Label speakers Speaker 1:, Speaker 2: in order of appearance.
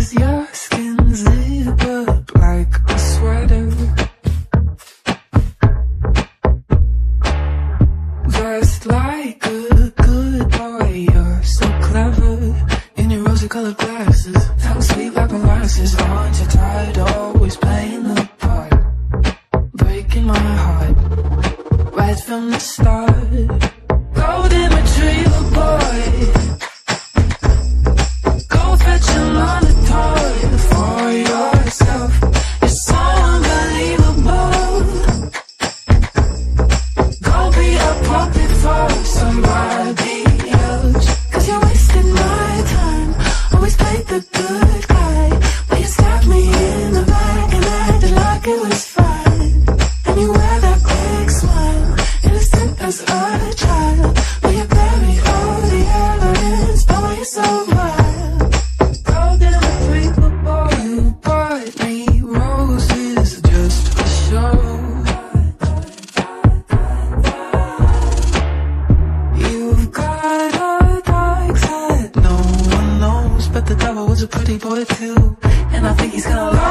Speaker 1: your skin zip up like a sweater. Dressed like a good boy, you're so clever. In your rosy colored glasses, fell asleep like molasses. Aren't you tired, always playing the part, breaking my heart right from the start. Golden retriever boy, go fetch another toy for yourself. You're so unbelievable. Go be a puppet for somebody else. Cause you're wasting my time. Always played the good guy, but you stabbed me in the back and acted like it was fine. And you wear that big smile, innocent as a child, but you bury all the evidence. But why you so wild? Golden retriever boy, you bought me roses just for show. You've got a dark side no one knows, but the devil was a pretty boy too, and I think he's gonna lie.